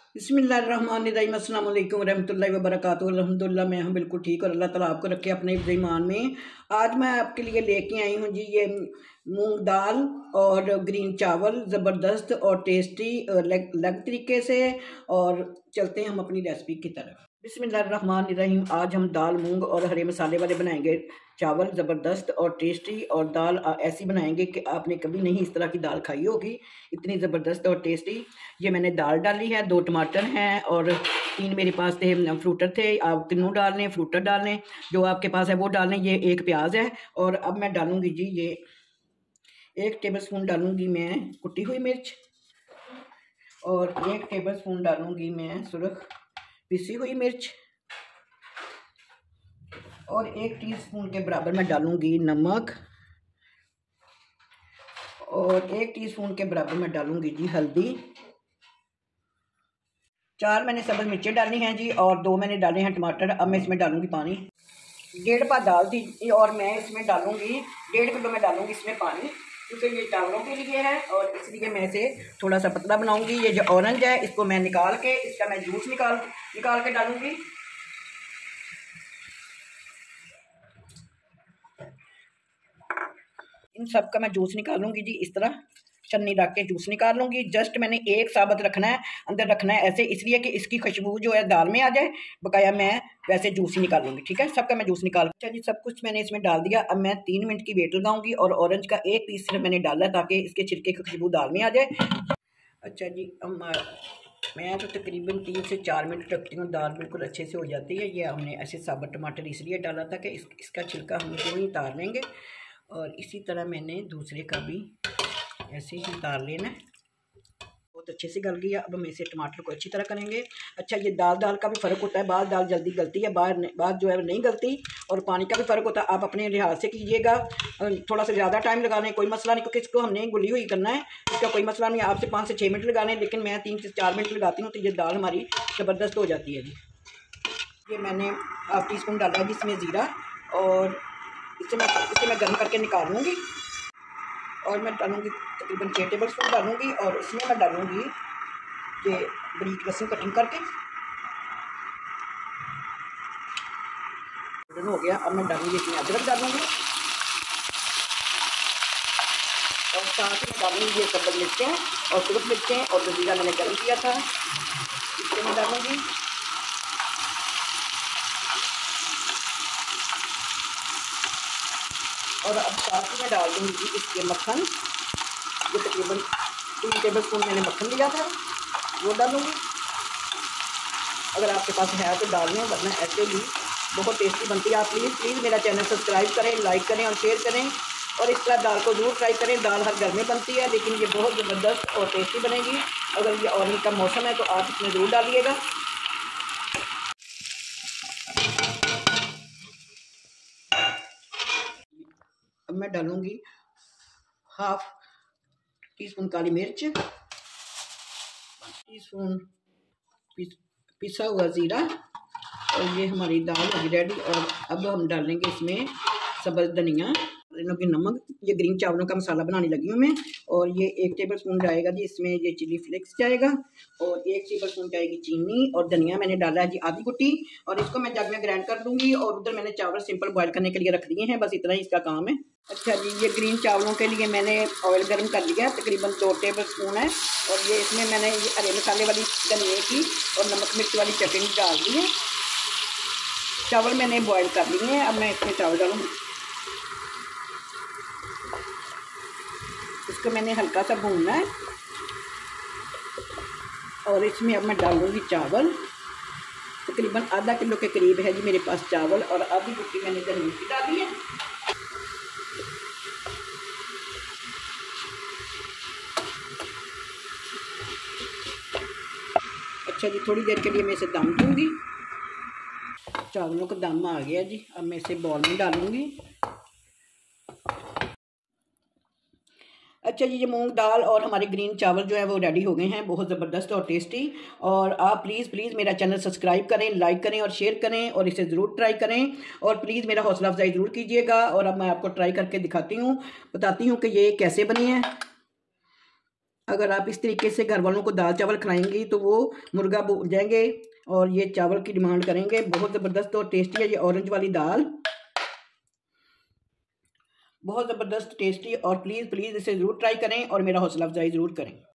बिस्मिल्लाहिर्रहमानिर्रहीम अस्सलाम वालेकुम रहमतुल्लाहि व बरकातुहू। अल्हम्दुलिल्लाह मैं हूँ बिल्कुल ठीक और अल्लाह ताला आपको रखे अपने ईमान में। आज मैं आपके लिए लेके आई हूँ जी ये मूंग दाल और ग्रीन चावल ज़बरदस्त और टेस्टी अलग तरीके से। और चलते हैं हम अपनी रेसिपी की तरफ। बिस्मिल्लाहिर्रहमानिर्रहीम। आज हम दाल मूंग और हरे मसाले वाले बनाएंगे चावल ज़बरदस्त और टेस्टी। और दाल ऐसी बनाएंगे कि आपने कभी नहीं इस तरह की दाल खाई होगी, इतनी ज़बरदस्त और टेस्टी। ये मैंने दाल डाली है, 2 टमाटर हैं और 3 मेरे पास थे फ्रूटर थे। आप तीनों डाल लें, फ्रूटर डाल लें, जो आपके पास है वो डाल लें। ये 1 प्याज है। और अब मैं डालूँगी जी ये 1 टेबल स्पून डालूँगी मैं कुटी हुई मिर्च, और 1 टेबल स्पून डालूँगी मैं सुरख पिसी हुई मिर्च, और 1 टीस्पून के बराबर मैं डालूँगी नमक, और 1 टीस्पून के बराबर मैं डालूँगी जी हल्दी। 4 मैंने सब्ज़ मिर्चें डाली हैं जी, और 2 मैंने डाले हैं टमाटर। अब मैं इसमें डालूँगी पानी। 1.5 पा दाल थी और मैं इसमें डालूँगी 1.5 किलो में डालूँगी इसमें पानी, क्योंकि ये चावलों के लिए है और इसलिए मैं इसे थोड़ा सा पतला बनाऊँगी। ये जो ऑरेंज है इसको मैं निकाल के इसका मैं जूस निकाल के डालूँगी। इन सब का मैं जूस निकालूंगी जी, इस तरह छन्नी रख के जूस निकाल लूँगी। जस्ट मैंने एक साबुत रखना है, अंदर रखना है ऐसे, इसलिए कि इसकी खुशबू जो है दाल में आ जाए। बकाया मैं वैसे जूस ही निकालूंगी। ठीक है, सबका मैं जूस निकाल। अच्छा जी, सब कुछ मैंने इसमें डाल दिया। अब मैं 3 मिनट की वेट लगाऊंगी, और ऑरेंज का 1 पीस मैंने डाला ताकि इसके छिलके की खुशबू दाल में आ जाए। अच्छा जी, मैं तो तकरीबन 3 से 4 मिनट रखती हूँ, दाल बिल्कुल अच्छे से हो जाती है। ये हमने ऐसे साबुत टमाटर इसलिए डाला था कि इसका छिलका हम क्यों ही उतार लेंगे। और इसी तरह मैंने दूसरे का भी ऐसे ही उतार लेना है। बहुत अच्छे से गल गया। अब हम इसे टमाटर को अच्छी तरह करेंगे। अच्छा, ये दाल का भी फ़र्क होता है, बाद दाल जल्दी गलती है, बाद जो है नहीं गलती। और पानी का भी फ़र्क होता है, आप अपने लिहाज से कीजिएगा। थोड़ा सा ज़्यादा टाइम लगा लें, कोई मसला नहीं, क्योंकि इसको हमने गुली हुई करना है, इसका कोई मसला नहीं। आपसे 5 से 6 मिनट लगाने, लेकिन मैं 3 से 4 मिनट लगाती हूँ, तो ये दाल हमारी ज़बरदस्त हो जाती है जी। ये मैंने ½ टीस्पून डाला है जिसमें ज़ीरा, और इसे मैं गर्म करके निकाल लूँगी। और मैं डालूँगी तकरीबन 6 टेबल स्पून डालूँगी, और इसमें मैं डालूँगी ये बारीक लहसुन कटिंग करके। हो गया। अब मैं डालूँगी इसमें अदरक डालूँगी, और साथ में डालूँगी ये सब्ज़ मिर्चें और सुरख मिर्चें, और जो जीरा मैंने गर्म किया था इसको मैं डालूँगी। और अब साथ में डाल दूँगी इसके मक्खन, जो तकरीबन 3 टेबल स्पून मैंने मक्खन लिया था वो डालूँगी। अगर आपके पास है तो डाल लें, वरना ऐसे भी बहुत टेस्टी बनती है। आप प्लीज़ मेरा चैनल सब्सक्राइब करें, लाइक करें और शेयर करें, और इस तरह दाल को ज़रूर ट्राई करें। दाल हर घर में बनती है, लेकिन ये बहुत ज़बरदस्त और टेस्टी बनेगी। अगर ये ऑरेंज का मौसम है तो आप इसमें ज़रूर डालिएगा। अब मैं डालूँगी ½ टीस्पून काली मिर्च, टीस्पून पिसा हुआ ज़ीरा, और ये हमारी दाल होगी रेडी। और अब हम डालेंगे इसमें सब्ज़ धनिया, नमक। ये ग्रीन चावलों का मसाला बनाने लगी हूँ मैं। और ये 1 टेबल स्पून जाएगा जी इसमें ये चिली फ्लेक्स जाएगा, और 1 टेबल स्पून जाएगी चीनी, और धनिया मैंने डाला है जी आधी कुटी। और इसको मैं जग में ग्राइंड कर दूँगी, और उधर मैंने चावल सिंपल बॉयल करने के लिए रख दिए हैं, बस इतना ही इसका काम है। अच्छा जी, ये ग्रीन चावलों के लिए मैंने ऑयल गर्म कर लिया है, तकरीबन 2 टेबल स्पून है। और ये इसमें मैंने ये हरे मसाले वाली धनिए की और नमक मिर्च वाली चटनी डाल दी है। चावल मैंने बॉयल कर लिए हैं। अब मैं इसमें चावल डालूँगी। इसको मैंने हल्का सा भूनना है, और इसमें अब मैं डालूँगी चावल। तकरीबन आधा किलो के करीब है जी मेरे पास चावल, और आधी कुटी मैंने धनिया की डाली है। अच्छा जी, थोड़ी देर के लिए मैं इसे दम दूँगी। चावलों का दम आ गया जी। अब मैं इसे बॉल में डालूँगी। अच्छा जी, ये मूंग दाल और हमारे ग्रीन चावल जो है वो रेडी हो गए हैं, बहुत ज़बरदस्त और टेस्टी। और आप प्लीज़ मेरा चैनल सब्सक्राइब करें, लाइक करें और शेयर करें, और इसे ज़रूर ट्राई करें, और प्लीज़ मेरा हौसला अफजाई ज़रूर कीजिएगा। और अब मैं आपको ट्राई करके दिखाती हूँ, बताती हूँ कि ये कैसे बनी है। अगर आप इस तरीके से घर वालों को दाल चावल खिलाएंगी तो वो मुर्गा भूल जाएंगे और ये चावल की डिमांड करेंगे। बहुत ज़बरदस्त और टेस्टी है ये ऑरेंज वाली दाल, बहुत ज़बरदस्त टेस्टी। और प्लीज़ प्लीज़ इसे ज़रूर ट्राई करें और मेरा हौसला अफजाई ज़रूर करें।